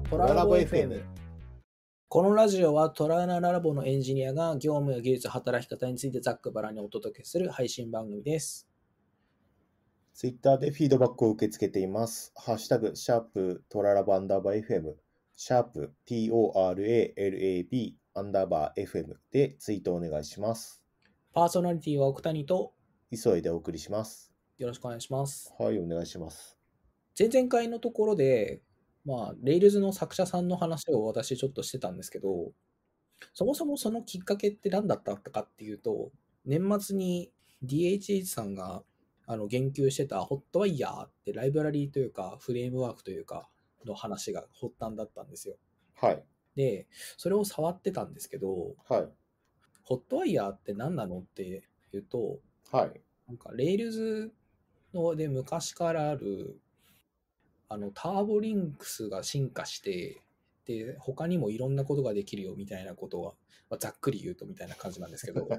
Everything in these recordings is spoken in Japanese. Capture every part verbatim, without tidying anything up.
トララボ エフエム。このラジオはトラララボのエンジニアが業務や技術、働き方についてざっくばらんにお届けする配信番組です。 ツイッターでフィードバックを受け付けています。ハッシュタグ、シャープトララバアンダーバー エフエム、シャープ トララアンダーバー エフエム でツイートお願いします。 パーソナリティは奥谷と急いでお送りします。 よろしくお願いします。 はい、お願いします。 前々回のところで、まあ、Rails の作者さんの話を私ちょっとしてたんですけど、そもそもそのきっかけって何だったかっていうと、年末に ディーエイチエイチ さんがあの言及してた Hotwire ってライブラリーというかフレームワークというかの話が発端だったんですよ。 はい。 で、それを触ってたんですけど、 はい。 Hotwire って何なのっていうと、 はい。 なんか Rails ので昔からあるあのターボリンクスが進化して、で、他にもいろんなことができるよみたいなことは、まあ、ざっくり言うとみたいな感じなんですけど、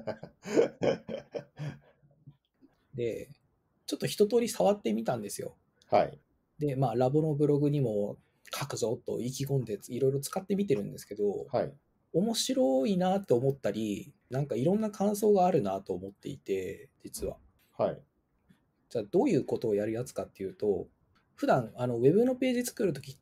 で、ちょっと一通り触ってみたんですよ。 はい。 で、まあ、ラボのブログにも書くぞと意気込んでいろいろ使ってみてるんですけど、 はい。 面白いなと思ったり、なんかいろんな感想があるなと思っていて、実は。 はい。 じゃあどういうことをやるやつかっていうと、普段あのウェブのページ作るときって、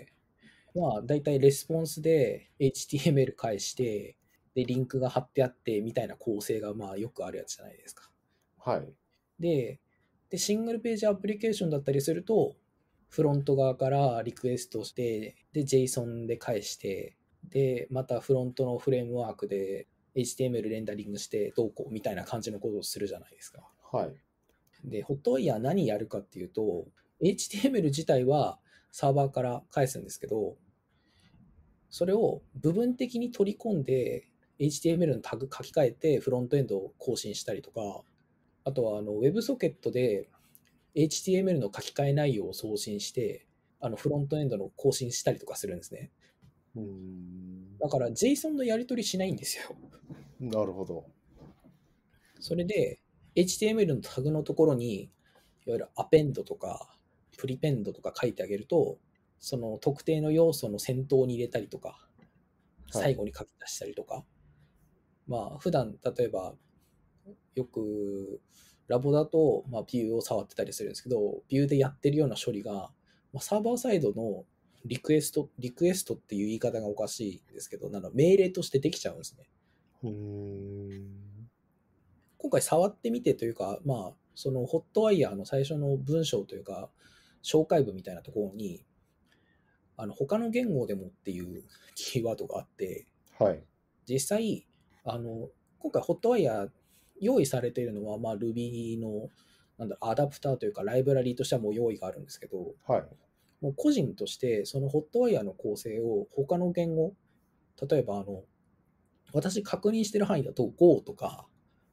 まあ大体レスポンスで エイチティーエムエル 返して、で、リンクが貼ってあってみたいな構成がまあよくあるやつじゃないですか。 はい。 で、でシングルページアプリケーションだったりすると、フロント側からリクエストして、で、JSON で返して、で、またフロントのフレームワークで エイチティーエムエル レンダリングしてどうこうみたいな感じのことをするじゃないですか。 はい。 で、Hotwire何やるかっていうと、エイチティーエムエル 自体はサーバーから返すんですけど、それを部分的に取り込んで エイチティーエムエル のタグ書き換えてフロントエンドを更新したりとか、あとはあの WebSocket で エイチティーエムエル の書き換え内容を送信して、あのフロントエンドの更新したりとかするんですね。 うーん。 だから JSON のやり取りしないんですよ。 なるほど。 それで エイチティーエムエル のタグのところに、いわゆるアペンドとかプリペンドとか書いてあげると、その特定の要素の先頭に入れたりとか、最後に書き出したりとか、はい、まあ普段例えばよくラボだと、まあ、ビューを触ってたりするんですけど、ビューでやってるような処理が、まあ、サーバーサイドのリクエスト、リクエストっていう言い方がおかしいんですけど、なんか命令としてできちゃうんですね。 うーん。 今回触ってみてというか、まあ、その Hotwire の最初の文章というか、紹介文みたいなところに、あの他の言語でもっていうキーワードがあって、 はい。 実際、あの今回 Hotwire 用意されているのは、まあ、Ruby のなんだアダプターというかライブラリーとしてはもう用意があるんですけど、 はい。 もう個人としてその Hotwire の構成を他の言語、例えばあの私確認してる範囲だと Go とか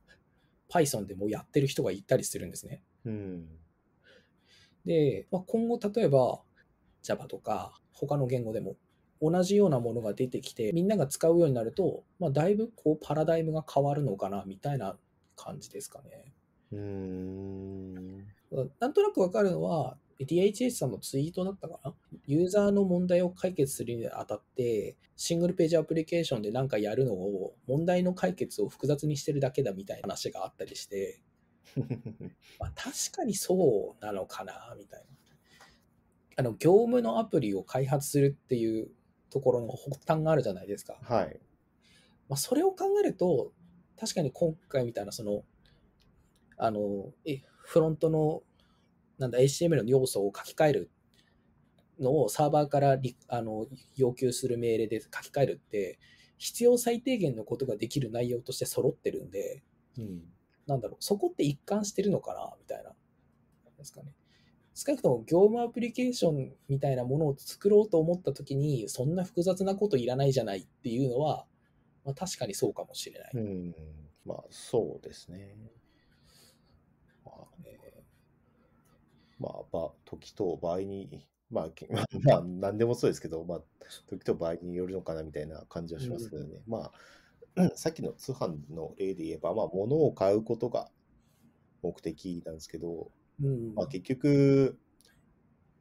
Python でもやってる人がいたりするんですね。 うん。 で、まあ、今後例えば Java とか他の言語でも同じようなものが出てきてみんなが使うようになると、まあ、だいぶこうパラダイムが変わるのかなみたいな感じですかね。 うーん。 なんとなくわかるのは ディーエイチエイチ さんのツイートだったかな。ユーザーの問題を解決するにあたってシングルページアプリケーションで何かやるのを問題の解決を複雑にしてるだけだみたいな話があったりしてまあ確かにそうなのかなみたいな。あの業務のアプリを開発するっていうところの発端があるじゃないですか。 はい。 まあ、それを考えると確かに今回みたいなそのあのえフロントのなんだ エイチティーエムエル の要素を書き換えるのをサーバーからあの要求する命令で書き換えるって必要最低限のことができる内容として揃ってるんで、 うん、 なんだろうそこって一貫してるのかなみたいなですかね。少なくとも業務アプリケーションみたいなものを作ろうと思ったときにそんな複雑なこといらないじゃないっていうのは、まあ、確かにそうかもしれない。 うん、まあそうですね。まあ、えー、まあ、ば時と場合に、まあ、まあ、何でもそうですけど、まあ、時と場合によるのかなみたいな感じはしますけどね。うん、まあ、さっきの通販の例で言えば、まあ、物を買うことが目的なんですけど、 うん、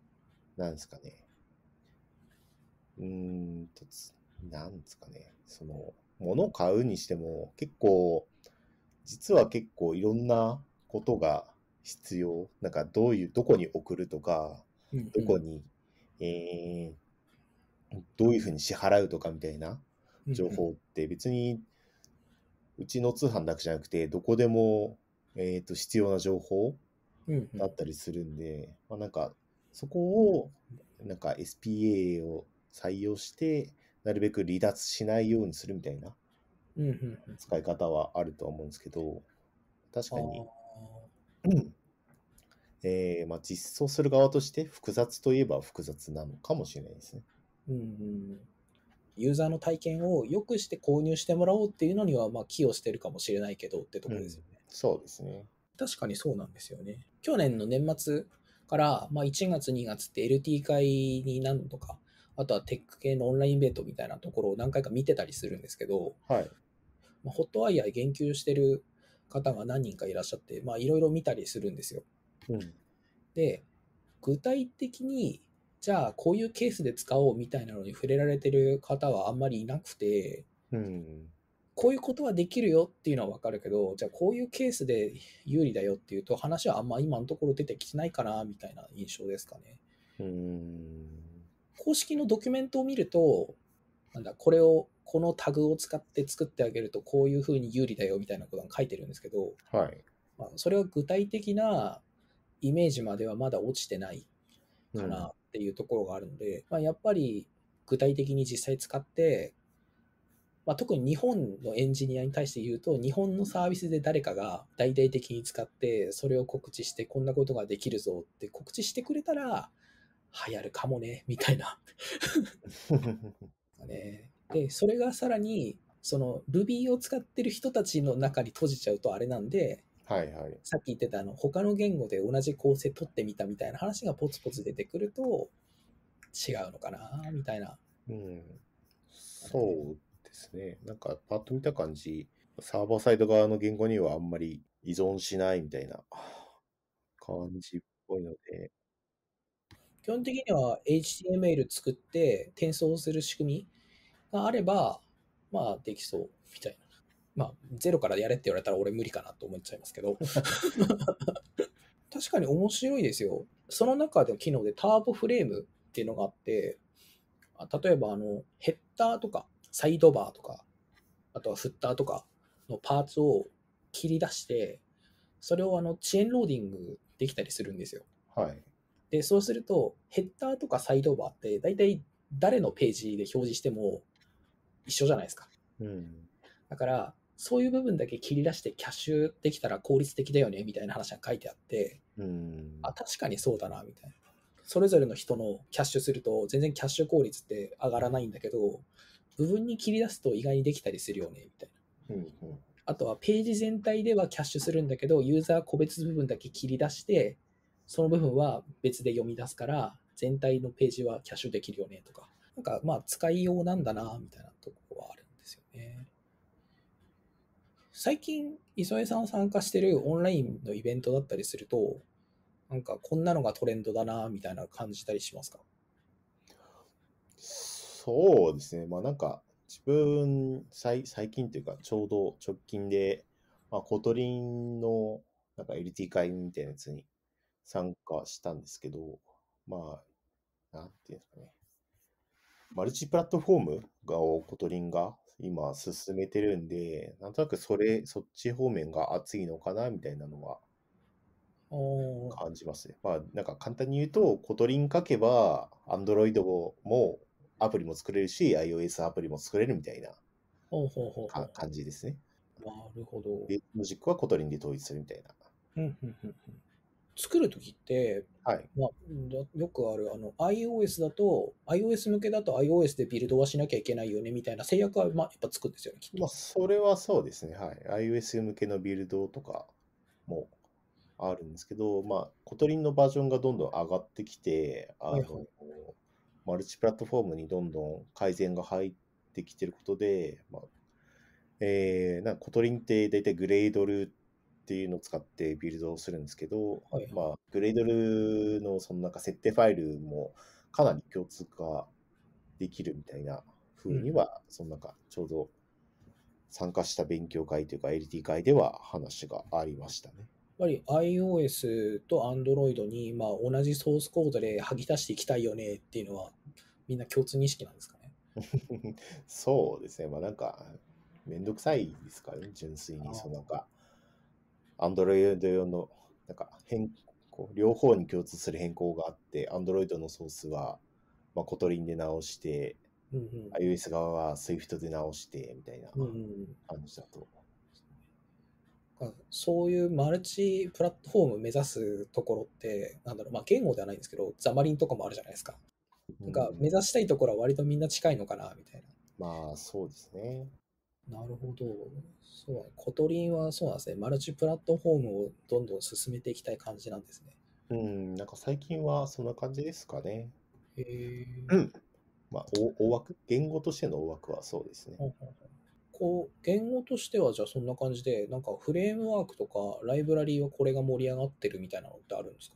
まあ、結局、なんですかね。 うーんと、つなんですかね、その、物を買うにしても、結構、実は結構いろんなことが必要。なんか、どういう、どこに送るとか、 うんうん。 どこに、えーどういうふうに支払うとかみたいな情うんうん。 報って別にうちの通販だけじゃなくて、どこでも、えっと、必要な情報うんうん。 だったりするんで、まあ、なんか、そこを、なんか エスピーエー を採用して、なるべく離脱しないようにするみたいなうんうんうん。 使い方はあると思うんですけど、確あかに、 あ。 うんえーまあ、実装する側として複雑といえば複雑なのかもしれないですね。 うんうん。ユーザーの体験を良くして購入してもらおうっていうのには、まあ、寄与してるかもしれないけどってとうん、 こですよね。 そうですね。 確かにそうなんですよね。去年の年末から、まあ、いちがつ、にがつって エルティー 会に何度か、あとはテック系のオンラインイベントみたいなところを何回か見てたりするんですけど、 はい。 まあ、ホットワイヤー言及してる方が何人かいらっしゃって、まあ、いろいろ見たりするんですよ。 うん。 で、具体的に、じゃあこういうケースで使おうみたいなのに触れられてる方はあんまりいなくて、 うん。 こういうことはできるよっていうのはわかるけど、じゃあこういうケースで有利だよっていうと話はあんま今のところ出てきてないかなみたいな印象ですかね。 うん。 公式のドキュメントを見ると、なんだ、これを、このタグを使って作ってあげるとこういうふうに有利だよみたいなことが書いてるんですけど、 はい。 まあ、それは具体的なイメージまではまだ落ちてないかなうん。 っていうところがあるので、まあ、やっぱり具体的に実際使って、まあ、特に日本のエンジニアに対して言うと、日本のサービスで誰かが大々的に使って、それを告知して、こんなことができるぞって告知してくれたら、流行るかもね、みたいな。ね、で、それがさらに、その Ruby を使ってる人たちの中に閉じちゃうとあれなんで、 はいはい。 さっき言ってたあの他の言語で同じ構成取ってみたみたいな話がポツポツ出てくると違うのかなみたいな。 うん。そうですね。なんか、パッと見た感じ、サーバーサイド側の言語にはあんまり依存しないみたいな感じっぽいので、 基本的には エイチティーエムエル 作って転送する仕組みがあれば、まあできそうみたいな。まあゼロからやれって言われたら俺無理かなと思っちゃいますけど、確かに面白いですよ。その中で機能でターボフレームっていうのがあって、例えばあのヘッダーとかサイドバーとか、あとはフッターとかのパーツを切り出して、それをあの遅延ローディングできたりするんですよ。 はい。 で、そうすると、ヘッダーとかサイドバーって大体誰のページで表示しても一緒じゃないですか。 うん。 だから、そういう部分だけ切り出してキャッシュできたら効率的だよねみたいな話が書いてあって、 うん。 あ、確かにそうだなみたいな。それぞれの人のキャッシュすると全然キャッシュ効率って上がらないんだけど、部分に切り出すと意外にできたりするよねみたいな。 うん。うん。 あとはページ全体ではキャッシュするんだけど、ユーザー個別部分だけ切り出して、その部分は別で読み出すから、全体のページはキャッシュできるよねとか、なんかまあ使いようなんだな、みたいなところはあるんですよね。最近、磯江さん参加してるオンラインのイベントだったりすると、なんかこんなのがトレンドだな、みたいな感じたりしますか？ そうですね。まあなんか、自分、最、最近というか、ちょうど直近で、まあ、コトリンの、なんか エルティー 会みたいなやつに参加したんですけど、まあ、なんていうんですかね。マルチプラットフォームが、をコトリンが今進めてるんで、なんとなくそれ、そっち方面が熱いのかな、みたいなのはおー、 感じますね。まあ、なんか簡単に言うと、コトリン書けば、Android もアプリも作れるし、iOS アプリも作れるみたいなほうほうほうほか感じですね。 う。なるほど。 ベースロジックはコトリンで統一するみたいな。 うんうんうんうん。作るときって、 はい。 まあ、よくある、あの、iOS だと、iOS 向けだと iOS でビルドはしなきゃいけないよね、みたいな制約は、まあ、やっぱつくんですよね、きっと。 まあ、それはそうですね。はい。iOS 向けのビルドとかもあるんですけど、まあ、コトリンのバージョンがどんどん上がってきて、あはいはい。 の、マルチプラットフォームにどんどん改善が入ってきてることで、まあ、えー、なんかコトリンって大体グレードルっていうのを使ってビルドをするんですけど、 はいはい。 まあ、グレードルのそのなんか設定ファイルもかなり共通化できるみたいな風には、うん、そのなんかちょうど参加した勉強会というか エルティー 会では話がありましたね。 やっぱり iOS と Android にまあ同じソースコードで剥ぎ出していきたいよねっていうのはみんな共通認識なんですかね。 そうですね。まあなんかめんどくさいですからね、純粋に。そのなんか Android 用のなんか変更、両方に共通する変更があって、Android のソースはまあコトリンで直して、うんうん、iOS 側は Swift で直してみたいな感じだと。 うんうん、そういうマルチプラットフォーム目指すところって、なんだろう、まあ言語ではないんですけど、ザマリンとかもあるじゃないですか。なんか目指したいところは割とみんな近いのかなみたいな。 まあそうですね。 なるほど。そう、コトリンはそうなんですね。マルチプラットフォームをどんどん進めていきたい感じなんですね。 うん、なんか最近はそんな感じですかね。 へえ。 うん。まあ大、大枠、言語としての大枠はそうですね。 ほうほうほう。こう、言語としてはじゃあそんな感じで、なんかフレームワークとかライブラリーはこれが盛り上がってるみたいなのってあるんですか？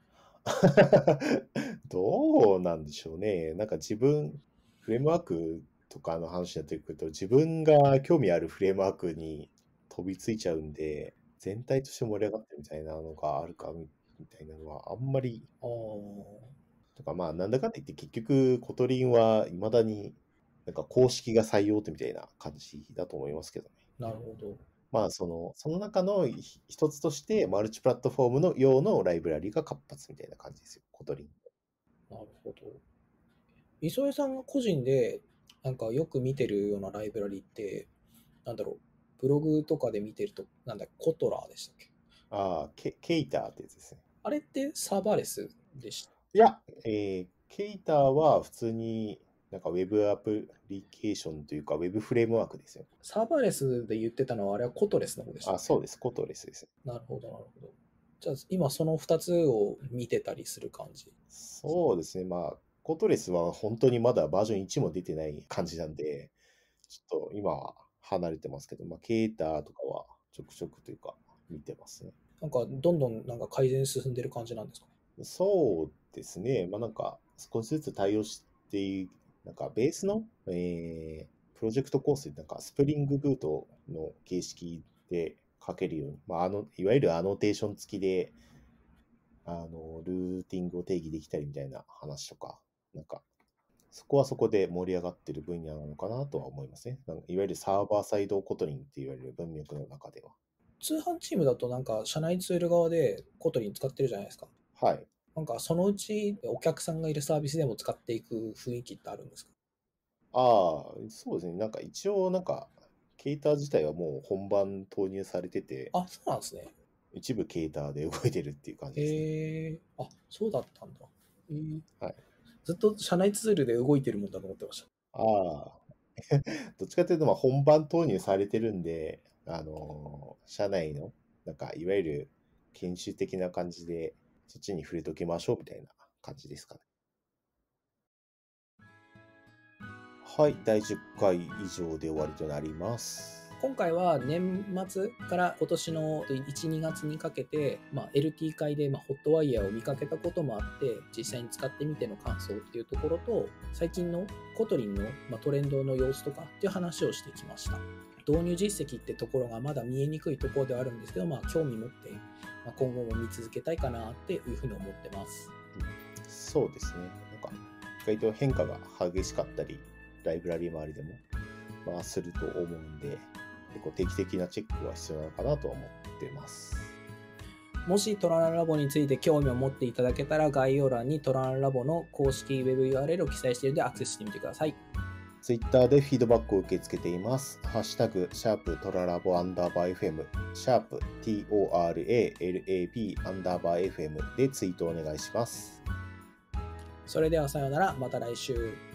どうなんでしょうね。なんか自分、フレームワークとかの話になってくると、自分が興味あるフレームワークに飛びついちゃうんで、全体として盛り上がってるみたいなのがあるかみたいなのはあんまり。 ああ。 とかまあなんだかんだ言って結局コトリンはいまだになんか公式が採用ってみたいな感じだと思いますけどね。 なるほど。 まあその、その中の一つとしてマルチプラットフォームの用のライブラリが活発みたいな感じですよ、コトリン。 なるほど。磯江さんが個人でなんかよく見てるようなライブラリって、なんだろう、ブログとかで見てると、なんだ、コトラーでしたっけ？ ああ、ケ, ケイターってやつですね。 あれってサーバーレスでした？ いや、えー、ケイターは普通になんかウェブアプリケーションというかウェブフレームワークですよ。 サーバーレスで言ってたのはあれはコトレスの方でした？ あ、そうです。コトレスです。 なるほど、なるほど。じゃあ今そのふたつを見てたりする感じ？ そうですね。まあ、コトレスは本当にまだバージョンいちも出てない感じなんで、ちょっと今は離れてますけど、まあ、ケイターとかはちょくちょくというか見てますね。 なんかどんどんなんか改善進んでる感じなんですか？ そうですね。まあなんか少しずつ対応して、なんかベースの、えー、プロジェクト構成、なんかスプリングブートの形式で書けるように、まあ、あのいわゆるアノテーション付きで、あの、ルーティングを定義できたりみたいな話とか、なんか、そこはそこで盛り上がってる分野なのかなとは思いますね。なんかいわゆるサーバーサイドコトリンって言われる文脈の中では。 通販チームだとなんか社内ツール側でコトリン使ってるじゃないですか。 はい。 なんかそのうちお客さんがいるサービスでも使っていく雰囲気ってあるんですか？ ああ、そうですね。なんか一応なんか、ケーター自体はもう本番投入されてて、 あ、そうなんですね。 一部ケーターで動いてるっていう感じですね。 へえ、あ、そうだったんだ。へー、 はい。 ずっと社内ツールで動いてるもんだと思ってました。 ああ、どっちかというと、まあ本番投入されてるんで、あのー社内の、なんか、いわゆる研修的な感じで、そっちに触れときましょうみたいな感じですかね。はい、だいじゅっかい以上で終わりとなります。 今回は年末から今年のいち、にがつにかけて、まあ、エルティー 会で、まあ、ホットワイヤーを見かけたこともあって、実際に使ってみての感想っていうところと、最近のコトリンの、まあ、トレンドの様子とかっていう話をしてきました。導入実績ってところがまだ見えにくいところではあるんですけど、まあ、興味持って、まあ、今後も見続けたいかなっていうふうに思ってます。 うん、そうですね。なんか、意外と変化が激しかったり、ライブラリ周りでも、まあ、すると思うんで、結構定期的なチェックは必要なのかなと思ってます。 もしトランラボについて興味を持っていただけたら、概要欄にトランラボの公式ウェブ ユーアールエル を記載しているのでアクセスしてみてください。 Twitter でフィードバックを受け付けています。ハッシュタグ、シャープトララボアンダーバー エフエム、シャープ トララ アンダーバー エフエム でツイートお願いします。 それではさようなら、また来週。